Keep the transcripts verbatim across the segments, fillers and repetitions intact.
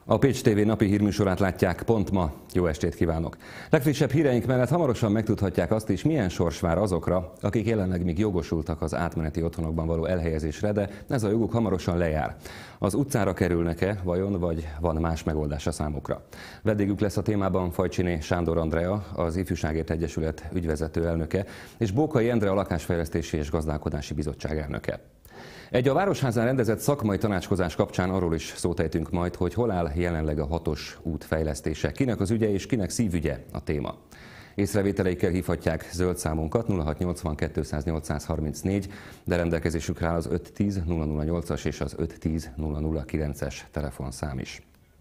A Pécs té vé napi hírműsorát látják pont ma. Jó estét kívánok! Legfrissebb híreink mellett hamarosan megtudhatják azt is, milyen sors vár azokra, akik jelenleg még jogosultak az átmeneti otthonokban való elhelyezésre, de ez a joguk hamarosan lejár. Az utcára kerülnek-e vajon, vagy van más megoldás a számukra? Vendégük lesz a témában Fajcsiné Sándor Andrea, az Ifjúságért Egyesület ügyvezető elnöke, és Bókai Endre, a Lakásfejlesztési és Gazdálkodási Bizottság elnöke. Egy a Városházán rendezett szakmai tanácskozás kapcsán arról is szót ejtünk majd, hogy hol áll jelenleg a hatos út fejlesztése, kinek az ügye és kinek szívügye a téma. Észrevételeikkel hívhatják zöld számunkat nulla hat nyolcvankettő száz nyolcszázharmincnégy, de rendelkezésükre áll az öt tíz nulla nulla nyolcas és az öt tíz nulla nulla kilences telefonszám is.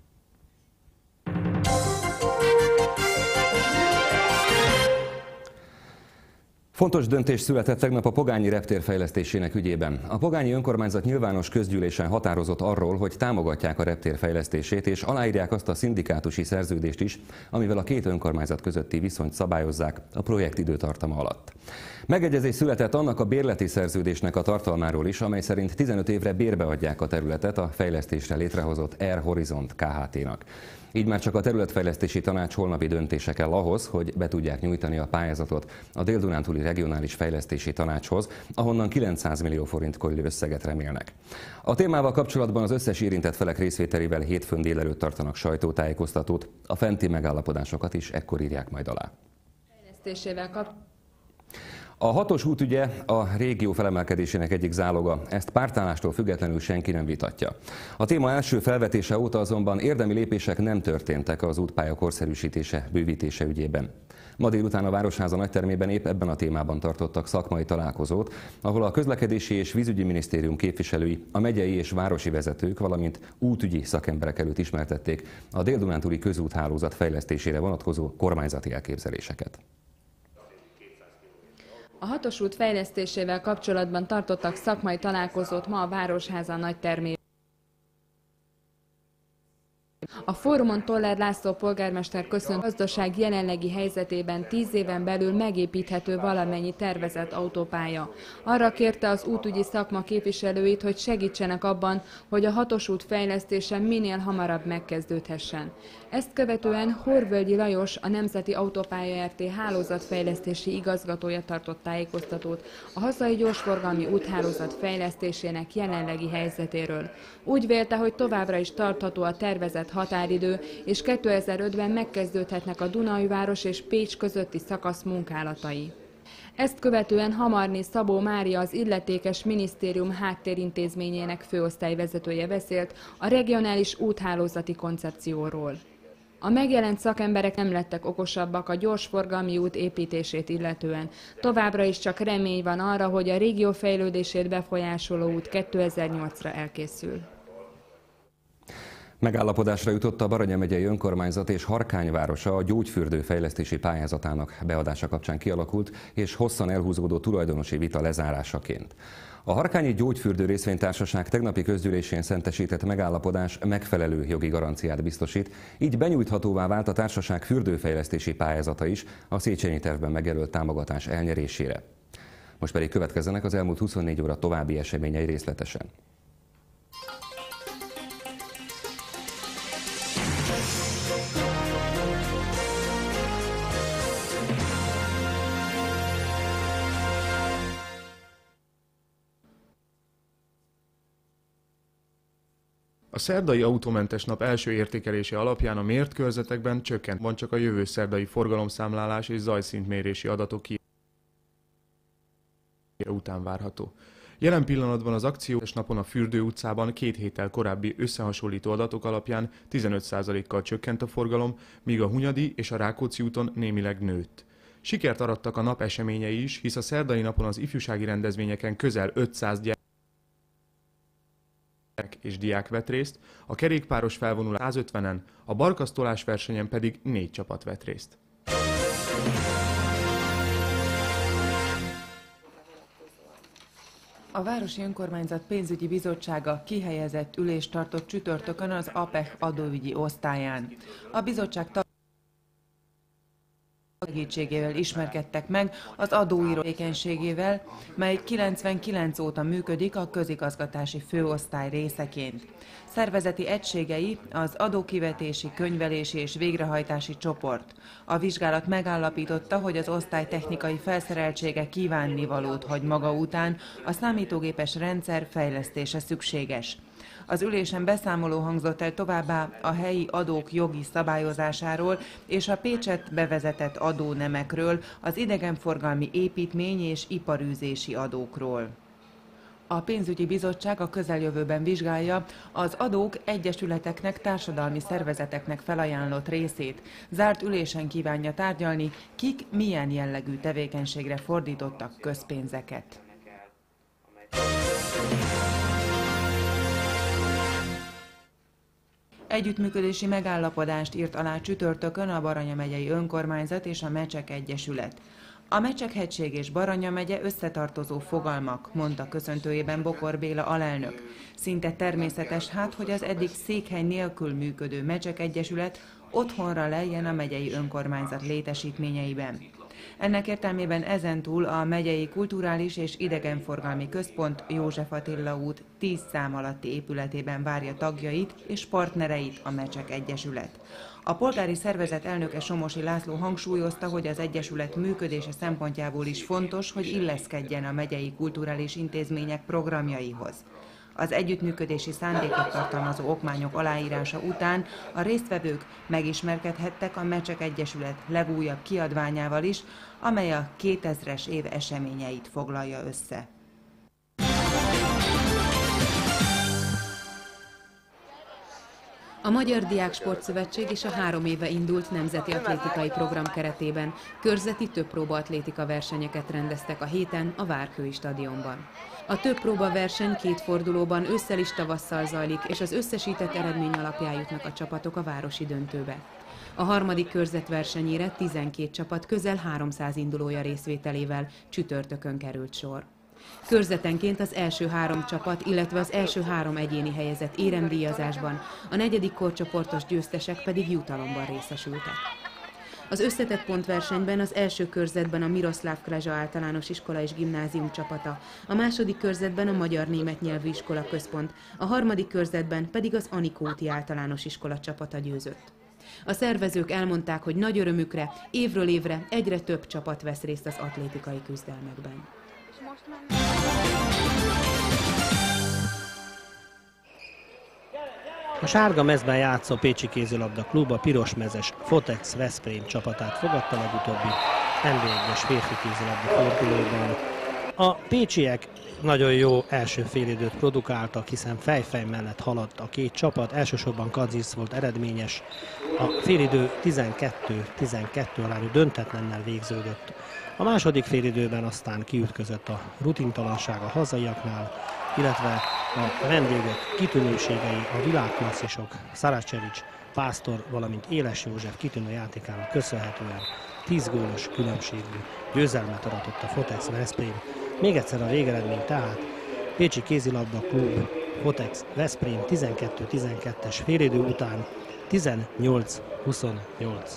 Fontos döntés született tegnap a Pogányi reptér fejlesztésének ügyében. A Pogányi önkormányzat nyilvános közgyűlésen határozott arról, hogy támogatják a reptér fejlesztését, és aláírják azt a szindikátusi szerződést is, amivel a két önkormányzat közötti viszonyt szabályozzák a projekt időtartama alatt. Megegyezés született annak a bérleti szerződésnek a tartalmáról is, amely szerint tizenöt évre bérbe adják a területet a fejlesztésre létrehozott Air Horizont Kft-nak. Így már csak a területfejlesztési tanács holnapi döntése kell ahhoz, hogy be tudják nyújtani a pályázatot a Dél-Dunántúli Regionális Fejlesztési Tanácshoz, ahonnan kilencszáz millió forint körüli összeget remélnek. A témával kapcsolatban az összes érintett felek részvételével hétfőn délelőtt tartanak sajtótájékoztatót, a fenti megállapodásokat is ekkor írják majd alá. Fejlesztésével kap... A hatos út ügye a régió felemelkedésének egyik záloga, ezt pártállástól függetlenül senki nem vitatja. A téma első felvetése óta azonban érdemi lépések nem történtek az útpálya korszerűsítése, bővítése ügyében. Ma délután a Városháza nagytermében épp ebben a témában tartottak szakmai találkozót, ahol a Közlekedési és Vízügyi Minisztérium képviselői, a megyei és városi vezetők, valamint útügyi szakemberek előtt ismertették a Dél-Dunántúli közúthálózat fejlesztésére vonatkozó kormányzati elképzeléseket. A hatos út fejlesztésével kapcsolatban tartottak szakmai találkozót ma a Városháza nagytermében. A fórumon Toller László polgármester köszönt, a gazdaság jelenlegi helyzetében tíz éven belül megépíthető valamennyi tervezett autópálya. Arra kérte az útügyi szakma képviselőit, hogy segítsenek abban, hogy a hatos út fejlesztése minél hamarabb megkezdődhessen. Ezt követően Horvölgyi Lajos, a Nemzeti Autópálya er té hálózatfejlesztési igazgatója tartott tájékoztatót a hazai gyorsforgalmi úthálózat fejlesztésének jelenlegi helyzetéről. Úgy vélte, hogy továbbra is tartható a tervezett határidő, és kétezer-ötben megkezdődhetnek a Dunajváros és Pécs közötti szakasz munkálatai. Ezt követően Hamarné Szabó Mária, az illetékes minisztérium háttérintézményének főosztályvezetője beszélt a regionális úthálózati koncepcióról. A megjelent szakemberek nem lettek okosabbak a gyorsforgalmi út építését illetően. Továbbra is csak remény van arra, hogy a régió fejlődését befolyásoló út kétezer-nyolcra elkészül. Megállapodásra jutott a Baranya megyei önkormányzat és Harkány városa a gyógyfürdő fejlesztési pályázatának beadása kapcsán kialakult és hosszan elhúzódó tulajdonosi vita lezárásaként. A Harkányi Gyógyfürdő Részvénytársaság tegnapi közgyűlésén szentesített megállapodás megfelelő jogi garanciát biztosít, így benyújthatóvá vált a társaság fürdőfejlesztési pályázata is a Széchenyi tervben megjelölt támogatás elnyerésére. Most pedig következzenek az elmúlt huszonnégy óra további eseményei részletesen. A szerdai autómentes nap első értékelése alapján a mért körzetekben csökkent, van csak a jövő szerdai forgalomszámlálás és zajszintmérési adatok ki után várható. Jelen pillanatban az akciós napon a Fürdő utcában két héttel korábbi összehasonlító adatok alapján tizenöt százalékkal csökkent a forgalom, míg a Hunyadi és a Rákóczi úton némileg nőtt. Sikert arattak a nap eseményei is, hisz a szerdai napon az ifjúsági rendezvényeken közel ötszáz gyermek és diák vett részt, a kerékpáros felvonulás százötvenen, a barkasztolás versenyen pedig négy csapat vett részt. A Városi Önkormányzat Pénzügyi Bizottsága kihelyezett ülést tartott csütörtökön az á pé e há adóügyi osztályán. A bizottság segítségével ismerkedtek meg az adóíró tevékenységével, mely kilencvenkilenc óta működik a közigazgatási főosztály részeként. Szervezeti egységei az adókivetési, könyvelési és végrehajtási csoport. A vizsgálat megállapította, hogy az osztály technikai felszereltsége kívánnivalót hagy maga után, a számítógépes rendszer fejlesztése szükséges. Az ülésen beszámoló hangzott el továbbá a helyi adók jogi szabályozásáról és a Pécsett bevezetett adónemekről, az idegenforgalmi építmény és iparűzési adókról. A pénzügyi bizottság a közeljövőben vizsgálja az adók egyesületeknek, társadalmi szervezeteknek felajánlott részét. Zárt ülésen kívánja tárgyalni, kik milyen jellegű tevékenységre fordítottak közpénzeket. Együttműködési megállapodást írt alá csütörtökön a Baranya megyei önkormányzat és a Mecsek Egyesület. A Mecsek-hegység és Baranya megye összetartozó fogalmak, mondta köszöntőjében Bokor Béla alelnök. Szinte természetes hát, hogy az eddig székhely nélkül működő Mecsek Egyesület otthonra lejjen a megyei önkormányzat létesítményeiben. Ennek értelmében ezentúl a megyei kulturális és idegenforgalmi központ József Attila út tíz szám alatti épületében várja tagjait és partnereit a Mecsek Egyesület. A polgári szervezet elnöke Somosi László hangsúlyozta, hogy az egyesület működése szempontjából is fontos, hogy illeszkedjen a megyei kulturális intézmények programjaihoz. Az együttműködési szándékot tartalmazó okmányok aláírása után a résztvevők megismerkedhettek a Mecsek Egyesület legújabb kiadványával is, amely a kétezres év eseményeit foglalja össze. A Magyar Diáksportszövetség és a három éve indult nemzeti atlétikai program keretében körzeti többpróba atlétika versenyeket rendeztek a héten a Várkői stadionban. A többpróba verseny két fordulóban ősszel is tavasszal zajlik, és az összesített eredmény alapján jutnak a csapatok a városi döntőbe. A harmadik körzet versenyére tizenkét csapat közel háromszáz indulója részvételével csütörtökön került sor. Körzetenként az első három csapat, illetve az első három egyéni helyezett éremdíjazásban, a negyedik korcsoportos győztesek pedig jutalomban részesültek. Az összetett pontversenyben az első körzetben a Miroszláv Klezsa általános iskola és gimnázium csapata, a második körzetben a Magyar-Német Nyelvű Iskola Központ, a harmadik körzetben pedig az Anikóti általános iskola csapata győzött. A szervezők elmondták, hogy nagy örömükre évről évre egyre több csapat vesz részt az atlétikai küzdelmekben. A sárga mezben játszó Pécsi Kézilabda Klub a pirosmezes Fotex Veszprém csapatát fogadta legutóbbi en bé egyes férfi kézilabda fordulóban. A pécsiek nagyon jó első félidőt produkáltak, hiszen fejfej mellett haladt a két csapat, elsősorban Kadzis volt eredményes. A félidő tizenkettő tizenkettő arányú döntetlennel végződött. A második félidőben aztán kiütközött a rutintalanság a hazaiaknál, illetve a vendégek kitűnőségei, a világklasszisok Szaracsevics, Pásztor, valamint Éles József kitűnő játékának köszönhetően tíz gólos különbségű győzelmet aratott a Fotex Veszprém. Még egyszer a végeredmény tehát Pécsi Kézilabda Klub Fotex Veszprém tizenkettő tizenkettes félidő után tizennyolc huszonnyolc.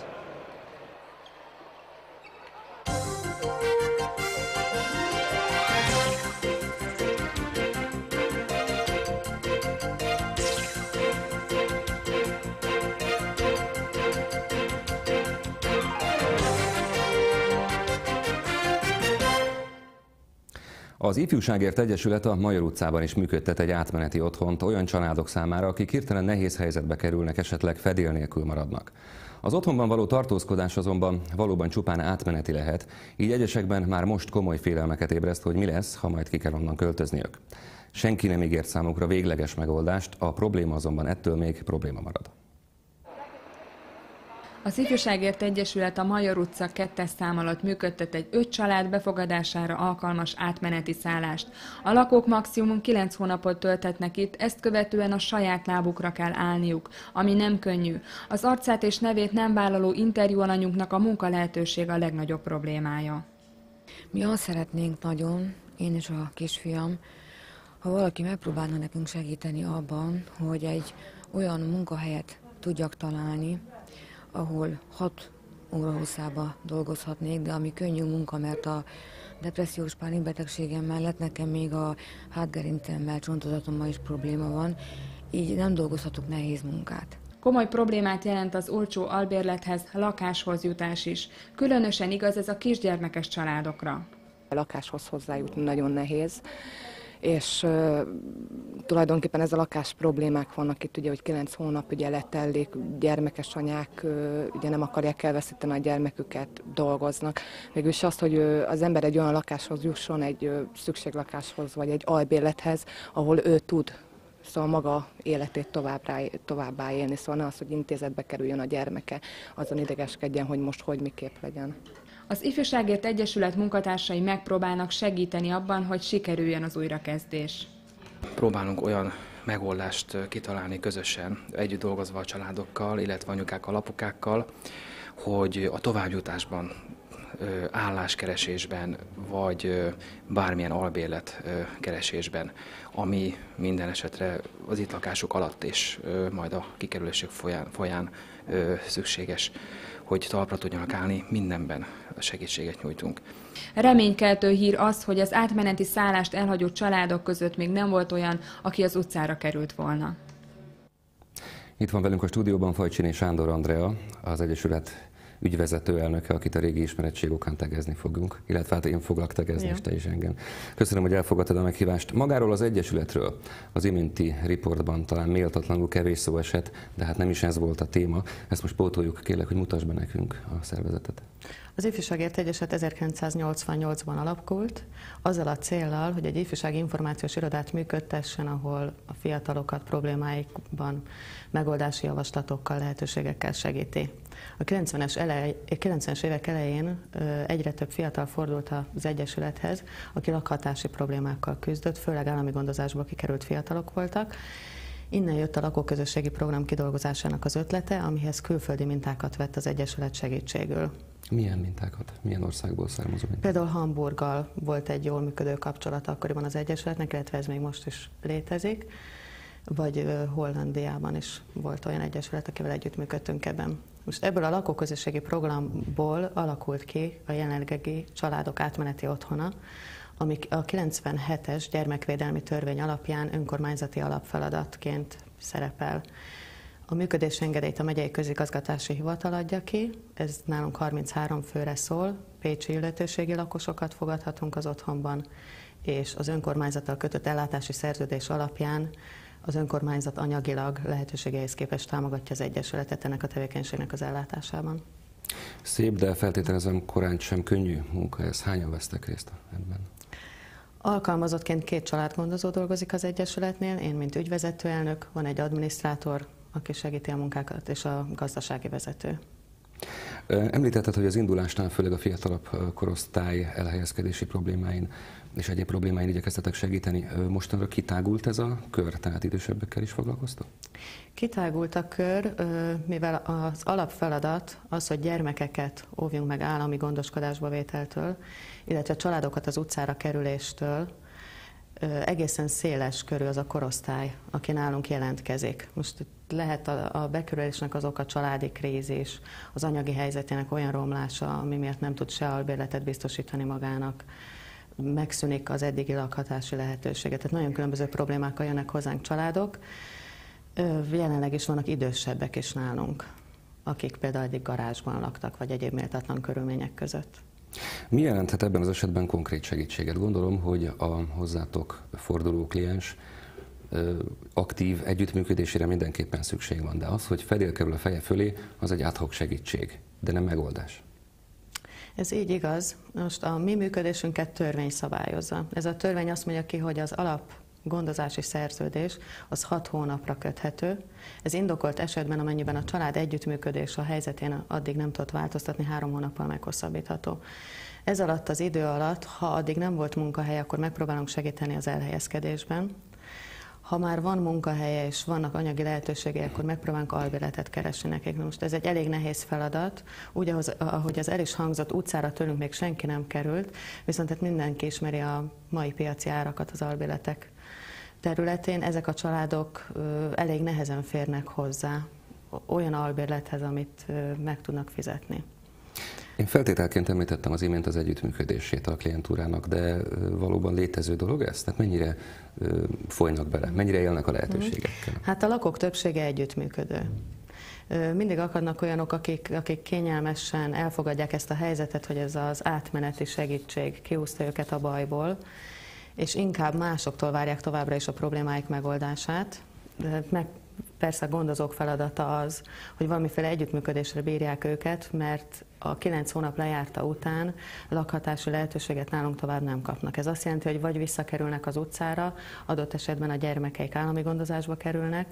Az Ifjúságért Egyesület a Major utcában is működtet egy átmeneti otthont olyan családok számára, akik hirtelen nehéz helyzetbe kerülnek, esetleg fedél nélkül maradnak. Az otthonban való tartózkodás azonban valóban csupán átmeneti lehet, így egyesekben már most komoly félelmeket ébreszt, hogy mi lesz, ha majd ki kell onnan költözniük. Senki nem ígért számukra végleges megoldást, a probléma azonban ettől még probléma marad. Az Ifjúságért Egyesület a Major utca kettes szám alatt működtet egy öt család befogadására alkalmas átmeneti szállást. A lakók maximum kilenc hónapot tölthetnek itt, ezt követően a saját lábukra kell állniuk, ami nem könnyű. Az arcát és nevét nem vállaló interjú alanyunknak a munka lehetőség a legnagyobb problémája. Mi azt szeretnénk nagyon, én és a kisfiam, ha valaki megpróbálna nekünk segíteni abban, hogy egy olyan munkahelyet tudjak találni, ahol hat órahosszában dolgozhatnék, de ami könnyű munka, mert a depressziós pánikbetegségem mellett nekem még a hátgerincemmel, csontozatommal is probléma van, így nem dolgozhatok nehéz munkát. Komoly problémát jelent az olcsó albérlethez, lakáshoz jutás is. Különösen igaz ez a kisgyermekes családokra. A lakáshoz hozzájutni nagyon nehéz, és uh, tulajdonképpen ez a lakás problémák vannak itt, ugye, hogy kilenc hónap ugye letellik, gyermekes anyák uh, ugye nem akarják elveszíteni a gyermeküket, dolgoznak. Mégis azt, hogy uh, az ember egy olyan lakáshoz jusson, egy uh, szükséglakáshoz, vagy egy albérlethez, ahol ő tud szóval maga életét továbbá, továbbá élni, szóval ne az, hogy intézetbe kerüljön a gyermeke, azon idegeskedjen, hogy most hogy miképp legyen. Az Ifjúságért Egyesület munkatársai megpróbálnak segíteni abban, hogy sikerüljön az újrakezdés. Próbálunk olyan megoldást kitalálni közösen, együtt dolgozva a családokkal, illetve anyukákkal, apukákkal, hogy a továbbjutásban, álláskeresésben, vagy bármilyen albérlet keresésben, ami minden esetre az itt lakások alatt és majd a kikerülések folyán, folyán szükséges, hogy talpra tudjanak állni, mindenben segítséget nyújtunk. Reménykeltő hír az, hogy az átmeneti szállást elhagyó családok között még nem volt olyan, aki az utcára került volna. Itt van velünk a stúdióban Fajcsiné Sándor Andrea, az Egyesület ügyvezető elnöke, akit a régi ismerettség okán tegezni fogunk, illetve hát én foglak tegezni, és te is engem. Köszönöm, hogy elfogadtad a meghívást. Magáról az Egyesületről az iménti riportban talán méltatlanul kevés szó esett, de hát nem is ez volt a téma. Ezt most pótoljuk, kérlek, hogy mutasd be nekünk a szervezetet. Az Ifjúságért Egyesület ezerkilencszáznyolcvannyolcban alakult, azzal a céllal, hogy egy ifjúsági információs irodát működtessen, ahol a fiatalokat problémáikban megoldási javaslatokkal, lehetőségekkel segíti. A kilencvenes, elej, kilencvenes évek elején egyre több fiatal fordult az Egyesülethez, aki lakhatási problémákkal küzdött, főleg állami gondozásból kikerült fiatalok voltak. Innen jött a lakóközösségi program kidolgozásának az ötlete, amihez külföldi mintákat vett az Egyesület segítségül. Milyen mintákat? Milyen országból származó mintákat? Például Hamburggal volt egy jól működő kapcsolata akkoriban az Egyesületnek, illetve ez még most is létezik, vagy Hollandiában is volt olyan egyesület, akivel együttműködtünk ebben. Most ebből a lakóközösségi programból alakult ki a jelenlegi családok átmeneti otthona, ami a kilencvenhetes gyermekvédelmi törvény alapján önkormányzati alapfeladatként szerepel. A működési engedélyt a megyei közigazgatási hivatal adja ki, ez nálunk harminchárom főre szól, pécsi illetőségi lakosokat fogadhatunk az otthonban, és az önkormányzattal kötött ellátási szerződés alapján az önkormányzat anyagilag lehetőségeihez képest támogatja az Egyesületet ennek a tevékenységnek az ellátásában. Szép, de feltételezem korán sem könnyű munka ez. Hányan vesztek részt ebben? Alkalmazottként két családgondozó dolgozik az Egyesületnél, én mint ügyvezető elnök, van egy adminisztrátor, aki segíti a munkákat, és a gazdasági vezető. Említetted, hogy az indulásnál főleg a fiatalabb korosztály elhelyezkedési problémáin és egyéb problémáin igyekeztetek segíteni. Mostanra kitágult ez a kör, tehát idősebbekkel is foglalkoztok? Kitágult a kör, mivel az alapfeladat az, hogy gyermekeket óvjunk meg állami gondoskodásba vételtől, illetve családokat az utcára kerüléstől, egészen széles körű az a korosztály, aki nálunk jelentkezik. Most lehet a, a bekerülésnek az oka családi krízis, az anyagi helyzetének olyan romlása, ami miatt nem tud se albérletet biztosítani magának, megszűnik az eddigi lakhatási lehetőséget. Tehát nagyon különböző problémákkal jönnek hozzánk családok. Jelenleg is vannak idősebbek is nálunk, akik például eddig garázsban laktak, vagy egyéb méltatlan körülmények között. Mi jelenthet ebben az esetben konkrét segítséget? Gondolom, hogy a hozzátok forduló kliens aktív együttműködésére mindenképpen szükség van, de az, hogy fedél kerül a feje fölé, az egy ad hoc segítség, de nem megoldás. Ez így igaz. Most a mi működésünket törvény szabályozza. Ez a törvény azt mondja ki, hogy az alap gondozási szerződés az hat hónapra köthető. Ez indokolt esetben, amennyiben a család együttműködés a helyzetén addig nem tudott változtatni, három hónappal meghosszabbítható. Ez alatt az idő alatt, ha addig nem volt munkahely, akkor megpróbálunk segíteni az elhelyezkedésben. Ha már van munkahelye és vannak anyagi lehetőségei, akkor megpróbálunk albérletet keresni nekik. Most ez egy elég nehéz feladat, úgy, ahogy az el is hangzott, utcára tőlünk még senki nem került, viszont hát mindenki ismeri a mai piaci árakat az albérletek területén. Ezek a családok elég nehezen férnek hozzá olyan albérlethez, amit meg tudnak fizetni. Én feltételként említettem az imént az együttműködését a klientúrának, de valóban létező dolog ez? Tehát mennyire folynak bele, mennyire élnek a lehetőségekkel? Hát a lakók többsége együttműködő. Mindig akadnak olyanok, akik, akik kényelmesen elfogadják ezt a helyzetet, hogy ez az átmeneti segítség kihúzta őket a bajból, és inkább másoktól várják továbbra is a problémáik megoldását. De meg persze a gondozók feladata az, hogy valamiféle együttműködésre bírják őket, mert a kilenc hónap lejárta után lakhatási lehetőséget nálunk tovább nem kapnak. Ez azt jelenti, hogy vagy visszakerülnek az utcára, adott esetben a gyermekeik állami gondozásba kerülnek,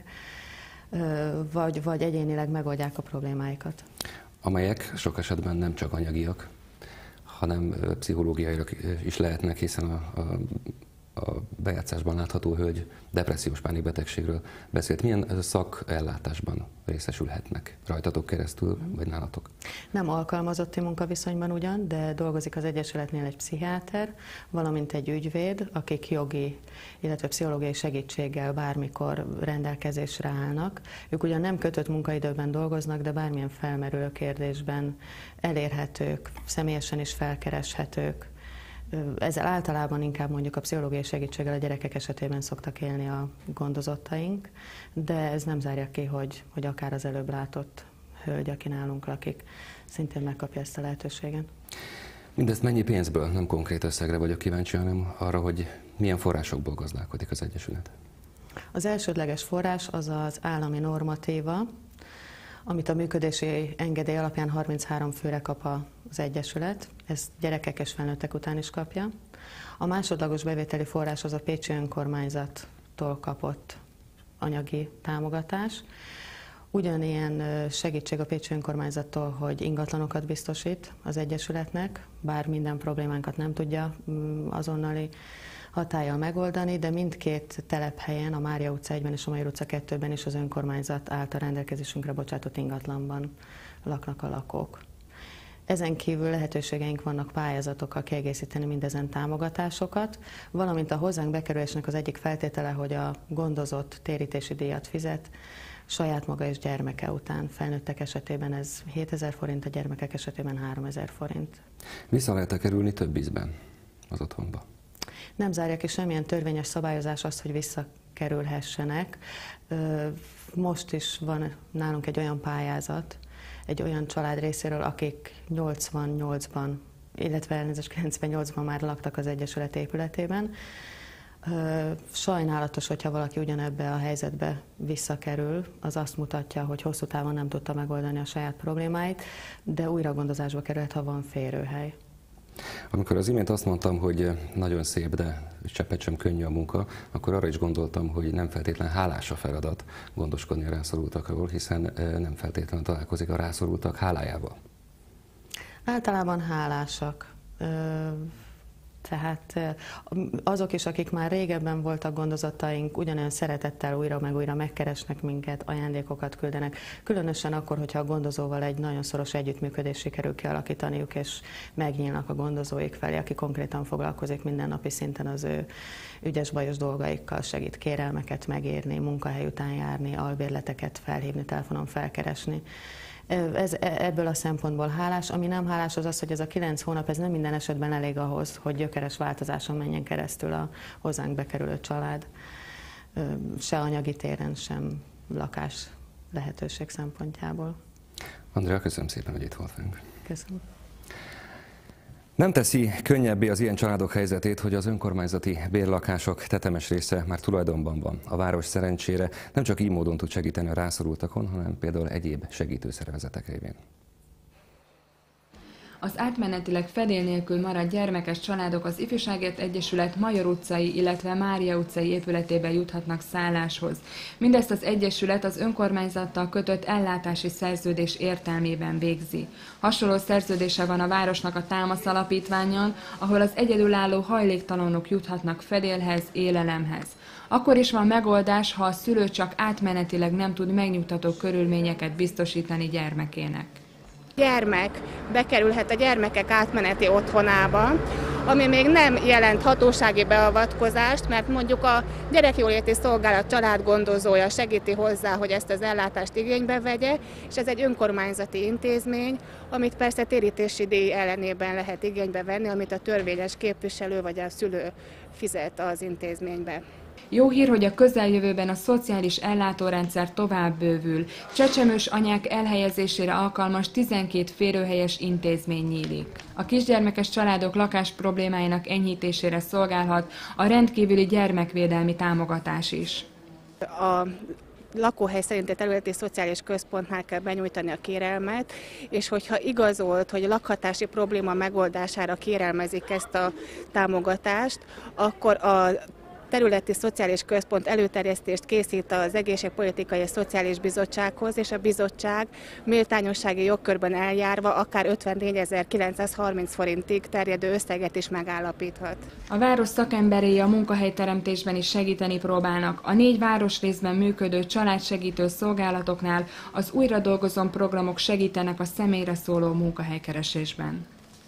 vagy, vagy egyénileg megoldják a problémáikat. Amelyek sok esetben nem csak anyagiak, hanem pszichológiaiak is lehetnek, hiszen a, a, a bejátszásban látható hölgy depressziós pánikbetegségről beszélt. Milyen szakellátásban részesülhetnek rajtatok keresztül, vagy nálatok? Nem alkalmazotti munkaviszonyban ugyan, de dolgozik az Egyesületnél egy pszichiáter, valamint egy ügyvéd, akik jogi, illetve pszichológiai segítséggel bármikor rendelkezésre állnak. Ők ugyan nem kötött munkaidőben dolgoznak, de bármilyen felmerülő kérdésben elérhetők, személyesen is felkereshetők. Ezzel általában inkább mondjuk a pszichológiai segítséggel a gyerekek esetében szoktak élni a gondozottaink, de ez nem zárja ki, hogy, hogy akár az előbb látott hölgy, aki nálunk lakik, szintén megkapja ezt a lehetőséget. Mindezt mennyi pénzből? Nem konkrét összegre vagyok kíváncsi, hanem arra, hogy milyen forrásokból gazdálkodik az Egyesület. Az elsődleges forrás az az állami normatíva, amit a működési engedély alapján harminchárom főre kap az Egyesület, ezt gyerekek és felnőttek után is kapja. A másodlagos bevételi forrás az a pécsi önkormányzattól kapott anyagi támogatás. Ugyanilyen segítség a pécsi önkormányzattól, hogy ingatlanokat biztosít az Egyesületnek, bár minden problémánkat nem tudja azonnali hatállyal megoldani, de mindkét telephelyen, a Mária utca egyben és a Major utca kettőben is az önkormányzat által rendelkezésünkre bocsátott ingatlanban laknak a lakók. Ezen kívül lehetőségeink vannak pályázatokkal kiegészíteni mindezen támogatásokat, valamint a hozzánk bekerülésnek az egyik feltétele, hogy a gondozott térítési díjat fizet, saját maga és gyermeke után. Felnőttek esetében ez hétezer forint, a gyermekek esetében háromezer forint. Vissza lehet-e kerülni több ízben az otthonba? Nem zárja ki semmilyen törvényes szabályozás azt, hogy visszakerülhessenek. Most is van nálunk egy olyan pályázat, egy olyan család részéről, akik nyolcvannyolcban, illetve elnézést kilencvennyolcban már laktak az Egyesület épületében. Sajnálatos, hogyha valaki ugyanebbe a helyzetbe visszakerül, az azt mutatja, hogy hosszú távon nem tudta megoldani a saját problémáit, de újra gondozásba került, ha van férőhely. Amikor az imént azt mondtam, hogy nagyon szép, de cseppet sem könnyű a munka, akkor arra is gondoltam, hogy nem feltétlen hálás a feladat gondoskodni a rászorultakról, hiszen nem feltétlenül találkozik a rászorultak hálájával. Általában hálásak. Tehát azok is, akik már régebben voltak gondozottaink, ugyanolyan szeretettel újra meg újra megkeresnek minket, ajándékokat küldenek. Különösen akkor, hogyha a gondozóval egy nagyon szoros együttműködés sikerül kialakítaniuk, és megnyílnak a gondozóik felé, aki konkrétan foglalkozik mindennapi szinten az ő ügyes-bajos dolgaikkal, segít kérelmeket megírni, munkahely után járni, albérleteket felhívni, telefonon felkeresni. Ez, ebből a szempontból hálás. Ami nem hálás, az az, hogy ez a kilenc hónap, ez nem minden esetben elég ahhoz, hogy gyökeres változáson menjen keresztül a hozzánk bekerülő család. Se anyagi téren, sem lakás lehetőség szempontjából. Andrea, köszönöm szépen, hogy itt volt velünk. Köszönöm. Nem teszi könnyebbé az ilyen családok helyzetét, hogy az önkormányzati bérlakások tetemes része már tulajdonban van. A város szerencsére nem csak így módon tud segíteni a rászorultakon, hanem például egyéb segítőszervezetek révén. Az átmenetileg fedél nélkül maradt gyermekes családok az Ifjúságért Egyesület Major utcai, illetve Mária utcai épületében juthatnak szálláshoz. Mindezt az Egyesület az önkormányzattal kötött ellátási szerződés értelmében végzi. Hasonló szerződése van a városnak a Támasz alapítvánnyal, ahol az egyedülálló hajléktalanok juthatnak fedélhez, élelemhez. Akkor is van megoldás, ha a szülő csak átmenetileg nem tud megnyugtató körülményeket biztosítani gyermekének. Gyermek bekerülhet a gyermekek átmeneti otthonába, ami még nem jelent hatósági beavatkozást, mert mondjuk a gyerekjóléti szolgálat családgondozója segíti hozzá, hogy ezt az ellátást igénybe vegye, és ez egy önkormányzati intézmény, amit persze térítési díj ellenében lehet igénybe venni, amit a törvényes képviselő vagy a szülő fizet az intézménybe. Jó hír, hogy a közeljövőben a szociális ellátórendszer tovább bővül. Csecsemős anyák elhelyezésére alkalmas tizenkét férőhelyes intézmény nyílik. A kisgyermekes családok lakás problémáinak enyhítésére szolgálhat a rendkívüli gyermekvédelmi támogatás is. A lakóhely szerinti területi szociális központnál kell benyújtani a kérelmet, és hogyha igazolt, hogy lakhatási probléma megoldására kérelmezik ezt a támogatást, akkor a területi szociális központ előterjesztést készít az Egészségpolitikai és Szociális Bizottsághoz, és a bizottság méltányossági jogkörben eljárva akár ötvennégyezer-kilencszázharminc forintig terjedő összeget is megállapíthat. A város szakemberei a munkahelyteremtésben is segíteni próbálnak. A négy városrészben működő családsegítő szolgálatoknál az Újra dolgozom programok segítenek a személyre szóló munkahelykeresésben.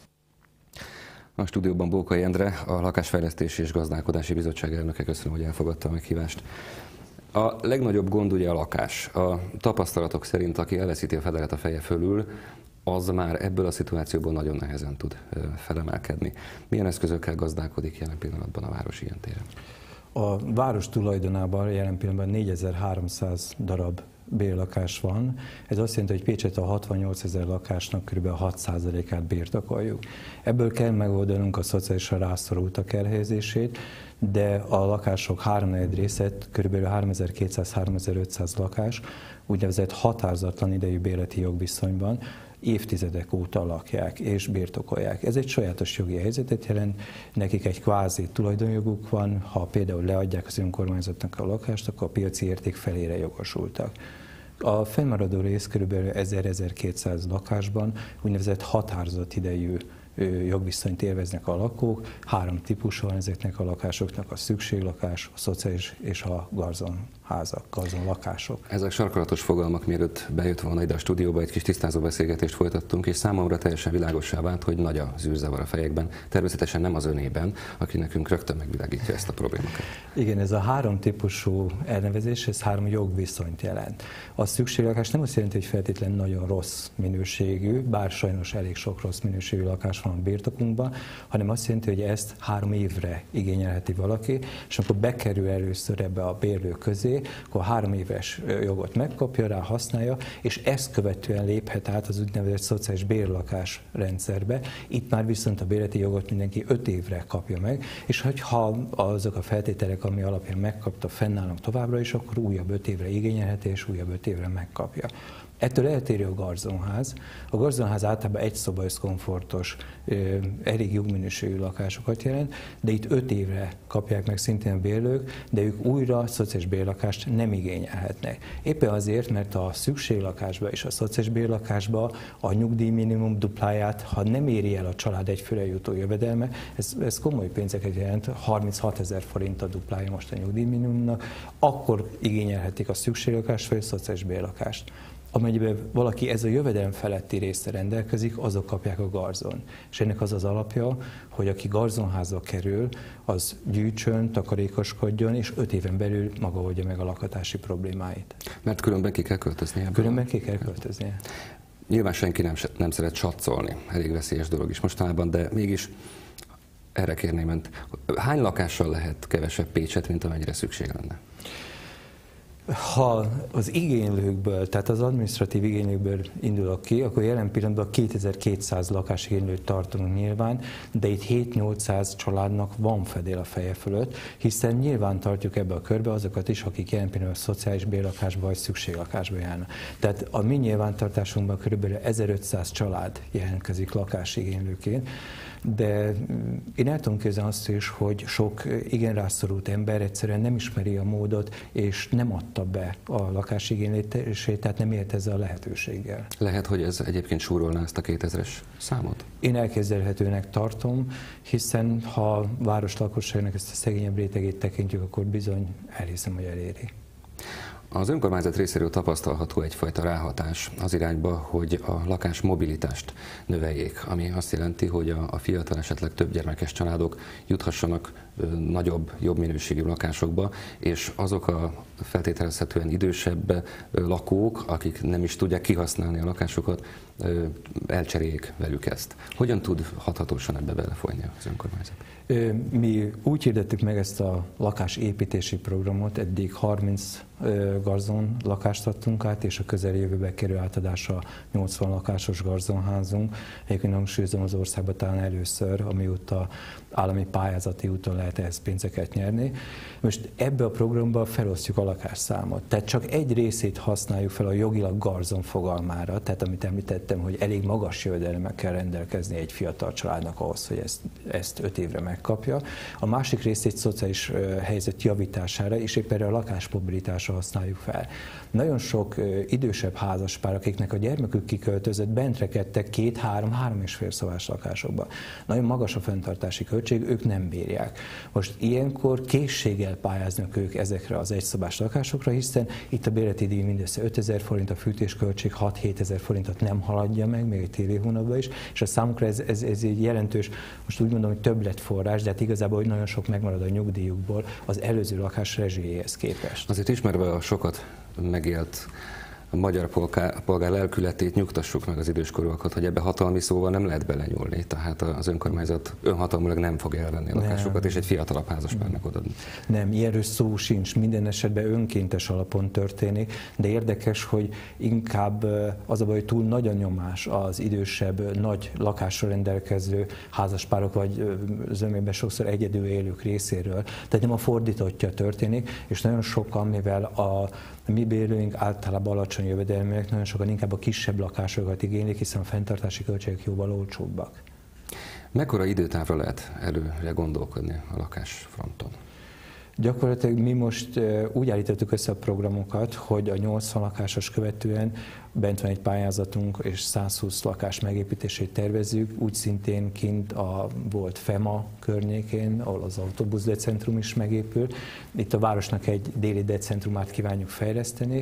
A stúdióban Bókai Endre, a Lakásfejlesztési és Gazdálkodási Bizottság elnöke. Köszönöm, hogy elfogadta a meghívást. A legnagyobb gond ugye a lakás. A tapasztalatok szerint, aki elveszíti a fedelet a feje fölül, az már ebből a szituációból nagyon nehezen tud felemelkedni. Milyen eszközökkel gazdálkodik jelen pillanatban a város ilyen téren? A város tulajdonában jelen pillanatban négyezer-háromszáz darab bérlakás van. Ez azt jelenti, hogy Pécsett a hatvannyolcezer lakásnak kb. hat százalékát birtokoljuk. Ebből kell megoldanunk a szociálisan rászorultak elhelyezését, de a lakások háromnegyed részét, kb. háromezer-kétszáz-háromezer-ötszáz lakás úgynevezett határozatlan idejű bérleti jogviszonyban évtizedek óta lakják és birtokolják. Ez egy sajátos jogi helyzetet jelent, nekik egy kvázi tulajdonjoguk van, ha például leadják az önkormányzatnak a lakást, akkor a piaci érték felére jogosultak. A fennmaradó rész kb. ezer-ezerkétszáz lakásban úgynevezett határozott idejű jogviszonyt élveznek a lakók. Három típusa van ezeknek a lakásoknak: a szükséglakás, a szociális és a garzonházak, garzonlakások. Ezek sarkalatos fogalmak, mielőtt bejött volna ide a stúdióba, egy kis tisztázó beszélgetést folytattunk, és számomra teljesen világossá vált, hogy nagy a zűrzavar a fejekben. Természetesen nem az önében, aki nekünk rögtön megvilágítja ezt a problémákat. Igen, ez a három típusú elnevezés, ez három jogviszonyt jelent. A szükséglakás nem azt jelenti, hogy feltétlenül nagyon rossz minőségű, bár sajnos elég sok rossz minőségű lakás van a birtokunkban, hanem azt jelenti, hogy ezt három évre igényelheti valaki, és akkor bekerül először ebbe a bérlő közé, akkor három éves jogot megkapja, rá használja, és ezt követően léphet át az úgynevezett szociális bérlakás rendszerbe. Itt már viszont a bérleti jogot mindenki öt évre kapja meg, és hogyha azok a feltételek, ami alapján megkapta, fennállnak továbbra is, akkor újabb öt évre igényelheti, és újabb öt évre megkapja. Ettől eltérő a garzonház. A garzonház általában egy szoba összkomfortos, elég jó minőségű lakásokat jelent, de itt öt évre kapják meg szintén a bérlők, de ők újra szociális bérlakást nem igényelhetnek. Éppen azért, mert a szükséglakásba és a szociális bérlakásba a nyugdíjminimum dupláját, ha nem éri el a család egyfőre jutó jövedelme, ez, ez komoly pénzeket jelent, harminchatezer forint a duplája most a nyugdíjminimumnak, akkor igényelhetik a szükséglakást vagy a szociális bérlakást. Amennyiben valaki ez a jövedelem feletti része rendelkezik, azok kapják a garzon. És ennek az az alapja, hogy aki garzonházba kerül, az gyűjtsön, takarékoskodjon, és öt éven belül maga oldja meg a lakhatási problémáit. Mert különben ki kell költöznie. Különben ki kell költöznie. Nyilván senki nem, nem szeret satszolni, elég veszélyes dolog is mostanában, de mégis erre kérném önt. Hány lakással lehet kevesebb Pécset, mint amennyire szükség lenne? Ha az igénylőkből, tehát az adminisztratív igénylőkből indulok ki, akkor jelen pillanatban kétezer-kétszáz lakásigénylőt tartunk nyilván, de itt hét-nyolcszáz családnak van fedél a feje fölött, hiszen nyilván tartjuk ebbe a körbe azokat is, akik jelen pillanatban szociális bérlakásba vagy szükséglakásba járnak. Tehát a mi nyilvántartásunkban kb. ezerötszáz család jelentkezik lakásigénylőként, de én el tudom képzelni azt is, hogy sok igen rászorult ember egyszerűen nem ismeri a módot, és nem adta be a lakásigénylését, tehát nem élt ezzel a lehetőséggel. Lehet, hogy ez egyébként súrolná ezt a kétezres számot? Én elképzelhetőnek tartom, hiszen ha a város lakosságnak ezt a szegényebb rétegét tekintjük, akkor bizony elhiszem, hogy eléri. Az önkormányzat részéről tapasztalható egyfajta ráhatás az irányba, hogy a lakás mobilitást növeljék, ami azt jelenti, hogy a, a fiatal, esetleg több gyermekes családok juthassanak ö, nagyobb, jobb minőségű lakásokba, és azok a feltételezhetően idősebb ö, lakók, akik nem is tudják kihasználni a lakásokat, ö, elcseréljék velük ezt. Hogyan tud hathatósan ebbe belefolyni az önkormányzat? Mi úgy hirdettük meg ezt a lakásépítési programot, eddig harminc garzon lakást adtunk át, és a közeljövőben kerül átadásra nyolcvan lakásos garzonházunk. Egyébként hangsúlyozom, az országban talán először, amióta állami pályázati úton lehet ehhez pénzeket nyerni. Most ebbe a programba felosztjuk a lakásszámot, tehát csak egy részét használjuk fel a jogilag garzon fogalmára, tehát amit említettem, hogy elég magas jövedelemmel kell rendelkezni egy fiatal családnak ahhoz, hogy ezt, ezt öt évre megkapja. A másik részét szociális helyzet javítására, és épp erre a lakásmobilitásra használjuk fel. Nagyon sok idősebb házaspár, akiknek a gyermekük kiköltözött, bent rekedtek két, három, három és fél szobás lakásokba. Nagyon magas a fenntartási költség, ők nem bírják. Most ilyenkor készséggel pályáznak ők ezekre az egyszobás lakásokra, hiszen itt a bérleti díj mindössze ötezer forint, a fűtésköltség hat-hétezer forintot nem haladja meg, még egy téli hónapban is, és a számukra ez, ez, ez egy jelentős, most úgy mondom, hogy többletforrás, de hát igazából hogy nagyon sok megmarad a nyugdíjukból az előző lakás rezsijéhez képest. Azért ismerve a sokat megélt a magyar polgár, polgár lelkületét, nyugtassuk meg az időskorúakat, hogy ebbe hatalmi szóval nem lehet belenyúlni. Tehát az önkormányzat önhatalmulag nem fog elvenni a lakásokat, és egy fiatalabb házaspárnak odaadni. Nem, ilyenről szó sincs, minden esetben önkéntes alapon történik, de érdekes, hogy inkább az a baj, hogy túl nagy a nyomás az idősebb, nagy lakásra rendelkező házaspárok, vagy zömében sokszor egyedül élők részéről. Tehát nem a fordítottja történik, és nagyon sokan, mivel a A mi bérlőink általában alacsony jövedelműek, nagyon sokan inkább a kisebb lakásokat igénylik, hiszen a fenntartási költségek jóval olcsóbbak. Mekkora időtávra lehet előre gondolkodni a lakásfronton? Gyakorlatilag mi most úgy állítottuk össze a programokat, hogy a nyolcvan lakásos követően bent van egy pályázatunk, és százhúsz lakás megépítését tervezzük, úgy szintén kint a volt FEMA környékén, ahol az autóbuszdecentrum is megépül. Itt a városnak egy déli decentrumát kívánjuk fejleszteni.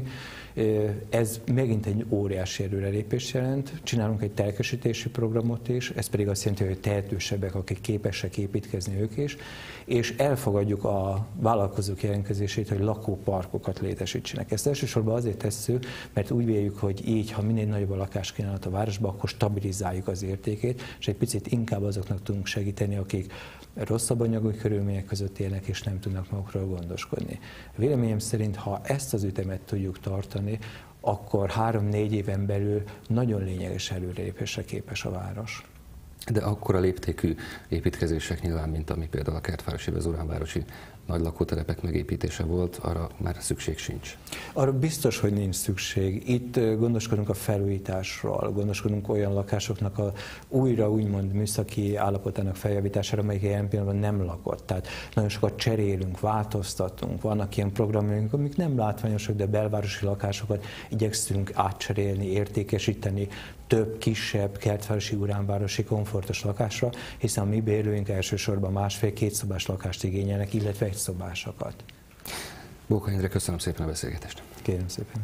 Ez megint egy óriási előrelépést jelent. Csinálunk egy telkesítési programot is, ez pedig azt jelenti, hogy tehetősebbek, akik képesek építkezni ők is, és elfogadjuk a vállalkozók jelentkezését, hogy lakóparkokat létesítsenek. Ezt elsősorban azért tesszük, mert úgy véljük, hogy így, ha minél nagyobb a lakáskínálat a városban, akkor stabilizáljuk az értékét, és egy picit inkább azoknak tudunk segíteni, akik rosszabb anyagi körülmények között élnek, és nem tudnak magukról gondoskodni. Véleményem szerint, ha ezt az ütemet tudjuk tartani, akkor három-négy éven belül nagyon lényeges előrelépésre képes a város. De akkora léptékű építkezések nyilván, mint ami például a Kertvárosi vagy az Uránvárosi nagy lakótelepek megépítése volt, arra már szükség sincs. Arra biztos, hogy nincs szükség. Itt gondoskodunk a felújításról, gondoskodunk olyan lakásoknak a újra úgymond műszaki állapotának feljavítására, amelyik ilyen pillanatban nem lakott. Tehát nagyon sokat cserélünk, változtatunk. Vannak ilyen programjaink, amik nem látványosak, de belvárosi lakásokat igyekszünk átcserélni, értékesíteni több kisebb kertvárosi, uránvárosi komfortos lakásra, hiszen a mi bérlőink elsősorban másfél-két szobás lakást igényelnek, illetve egy szobásokat. Bóka Endre, köszönöm szépen a beszélgetést. Kérem szépen.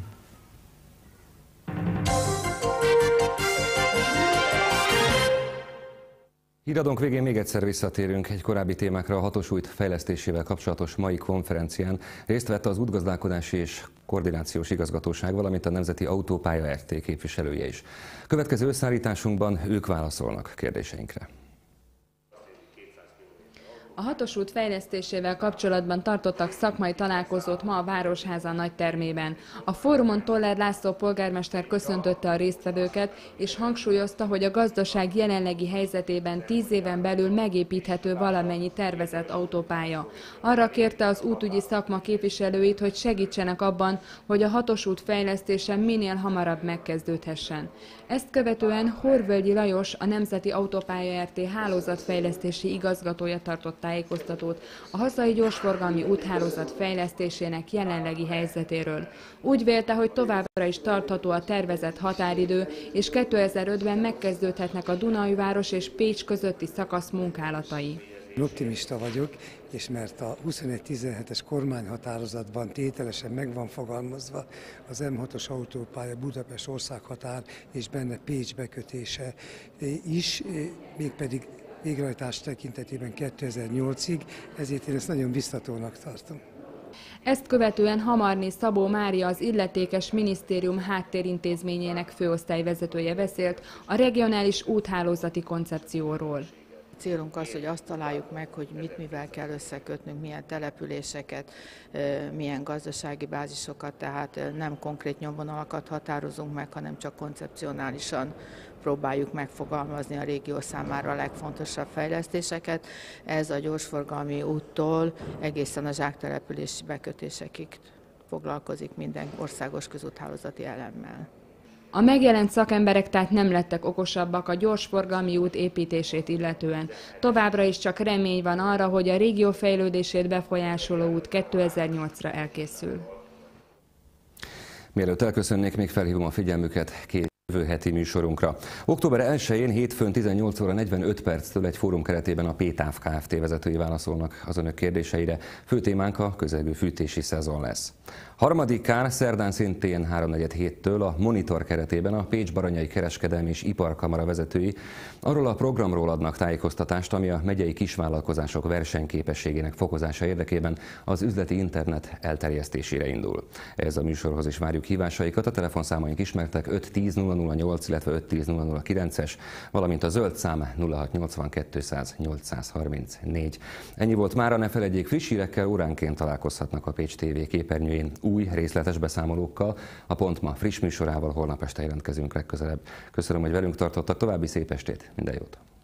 Híradónk végén még egyszer visszatérünk egy korábbi témákra. A hatos út fejlesztésével kapcsolatos mai konferencián részt vett az Útgazdálkodási és Koordinációs Igazgatóság, valamint a Nemzeti Autópálya er té képviselője is. Következő összeállításunkban ők válaszolnak kérdéseinkre. A hatos út fejlesztésével kapcsolatban tartottak szakmai találkozót ma a Városháza nagytermében. A fórumon Toller László polgármester köszöntötte a résztvevőket, és hangsúlyozta, hogy a gazdaság jelenlegi helyzetében tíz éven belül megépíthető valamennyi tervezett autópálya. Arra kérte az útügyi szakma képviselőit, hogy segítsenek abban, hogy a hatos út fejlesztése minél hamarabb megkezdődhessen. Ezt követően Horvölgyi Lajos, a Nemzeti Autópálya er té hálózatfejlesztési igazgatója tartott tájékoztatót a hazai gyorsforgalmi úthálózat fejlesztésének jelenlegi helyzetéről. Úgy vélte, hogy továbbra is tartható a tervezett határidő, és kétezer-ötben megkezdődhetnek a Dunajváros és Pécs közötti szakasz munkálatai. Optimista vagyok, és mert a huszonegy tizenhetes kormányhatározatban tételesen meg van fogalmazva az M hatos autópálya Budapest országhatár és benne Pécs bekötése is, mégpedig végrehajtás tekintetében kétezer-nyolcig, ezért én ezt nagyon biztatónak tartom. Ezt követően Hamarné Szabó Mária, az illetékes minisztérium háttérintézményének főosztályvezetője beszélt a regionális úthálózati koncepcióról. Célunk az, hogy azt találjuk meg, hogy mit mivel kell összekötnünk, milyen településeket, milyen gazdasági bázisokat, tehát nem konkrét nyomvonalakat határozunk meg, hanem csak koncepcionálisan próbáljuk megfogalmazni a régió számára a legfontosabb fejlesztéseket. Ez a gyorsforgalmi úttól egészen a zsáktelepülési bekötésekig foglalkozik minden országos közúthálózati elemmel. A megjelent szakemberek tehát nem lettek okosabbak a gyorsforgalmi út építését illetően. Továbbra is csak remény van arra, hogy a régió fejlődését befolyásoló út kétezer-nyolcra elkészül. Mielőtt elköszönnék, még felhívom a figyelmüket két jövő heti műsorunkra. október elsején hétfőn tizennyolc óra negyvenöt perctől egy fórum keretében a P-táv Kft. Vezetői válaszolnak az önök kérdéseire. Fő témánk a közelgő fűtési szezon lesz. Harmadikán, szerdán szintén háromnegyed héttől a Monitor keretében a Pécs-Baranyai Kereskedelmi és Iparkamara vezetői arról a programról adnak tájékoztatást, ami a megyei kisvállalkozások versenyképességének fokozása érdekében az üzleti internet elterjesztésére indul. Ez a műsorhoz is várjuk hívásaikat, a telefonszámaink ismertek öt tíz nulla nulla nyolc, illetve öt tíz nulla nulla kilences, valamint a zöld szám nulla hat nyolcvankettő száz nyolcszázharmincnégy. Ennyi volt mára, ne feledjék, friss hírekkel óránként találkozhatnak a Pécs té vé képernyőjén új részletes beszámolókkal. A Pont Ma friss műsorával holnap este jelentkezünk legközelebb. Köszönöm, hogy velünk tartottak, további szép estét, minden jót!